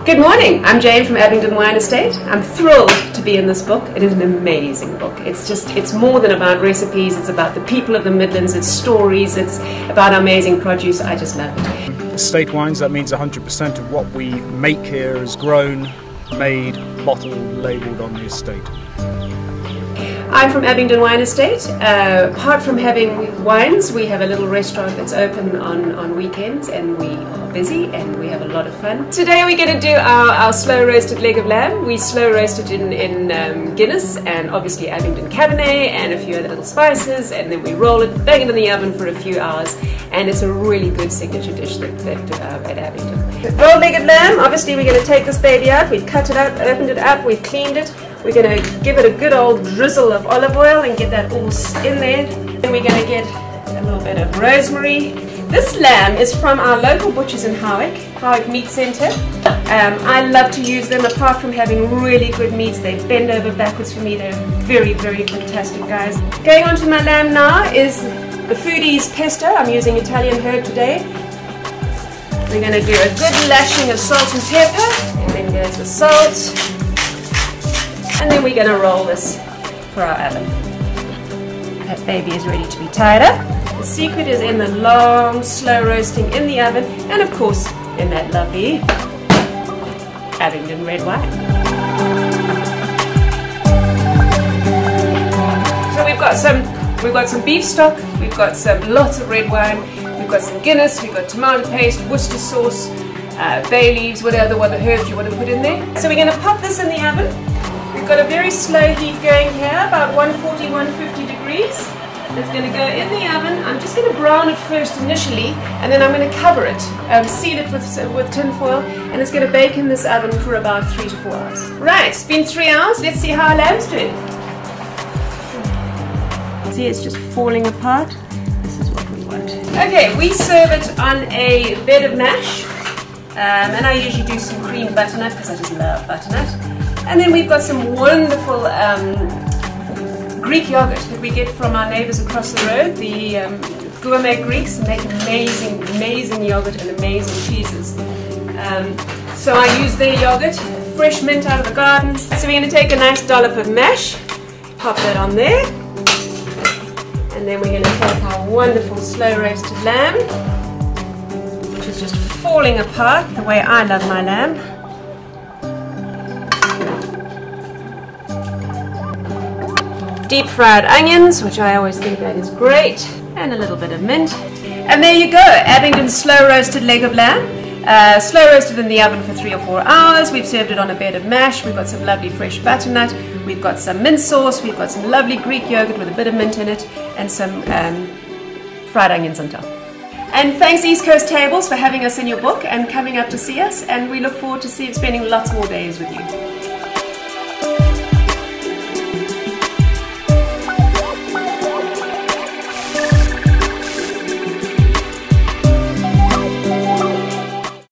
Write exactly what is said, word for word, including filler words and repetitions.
Good morning, I'm Jane from Abingdon Wine Estate. I'm thrilled to be in this book. It is an amazing book. It's just, it's more than about recipes, it's about the people of the Midlands, it's stories, it's about amazing produce. I just love it. Estate wines, that means one hundred percent of what we make here is grown, made, bottled, labelled on the estate. I'm from Abingdon Wine Estate. Uh, apart from having wines, we have a little restaurant that's open on, on weekends, and we are busy and we have a lot of fun. Today we're going to do our, our slow roasted leg of lamb. We slow roast it in, in um, Guinness and obviously Abingdon Cabernet and a few other little spices, and then we roll it, bang it in the oven for a few hours, and it's a really good signature dish that, that uh, at Abingdon. Rolled legged lamb, obviously we're going to take this baby out. We've cut it up, opened it up, we've cleaned it. We're going to give it a good old drizzle of olive oil and get that all in there. Then we're going to get a little bit of rosemary. This lamb is from our local butchers in Howick, Howick Meat Centre. Um, I love to use them. Apart from having really good meats, they bend over backwards for me. They're very, very fantastic guys. Going on to my lamb now is the Foodie's pesto. I'm using Italian herb today. We're going to do a good lashing of salt and pepper, and then goes the salt. And then we're going to roll this for our oven. That baby is ready to be tied up. The secret is in the long, slow roasting in the oven, and of course in that lovely Abingdon red wine. So we've got some, we've got some beef stock, we've got some lots of red wine, we've got some Guinness, we've got tomato paste, Worcester sauce, uh, bay leaves, whatever other herbs you want to put in there. So we're going to pop this in the oven. We've got a very slow heat going here, about one forty, one fifty degrees. It's going to go in the oven. I'm just going to brown it first initially, and then I'm going to cover it, um, seal it with, with tin foil, and it's going to bake in this oven for about three to four hours. Right, it's been three hours. Let's see how our lamb's doing. See, it's just falling apart. This is what we want. Okay, we serve it on a bed of mash, um, and I usually do some cream butternut because I just love butternut. And then we've got some wonderful um, Greek yogurt that we get from our neighbours across the road. The um, gourmet Greeks make amazing, amazing yogurt and amazing cheeses. Um, so I use their yogurt, fresh mint out of the garden. So we're going to take a nice dollop of mash, pop that on there, and then we're going to take our wonderful slow roasted lamb, which is just falling apart the way I love my lamb. Deep fried onions, which I always think that is great, and a little bit of mint. And there you go, Abingdon slow roasted leg of lamb. Uh, slow roasted in the oven for three or four hours. We've served it on a bed of mash. We've got some lovely fresh butternut. We've got some mint sauce. We've got some lovely Greek yogurt with a bit of mint in it, and some um, fried onions on top. And thanks East Coast Tables for having us in your book and coming up to see us. And we look forward to see, spending lots more days with you.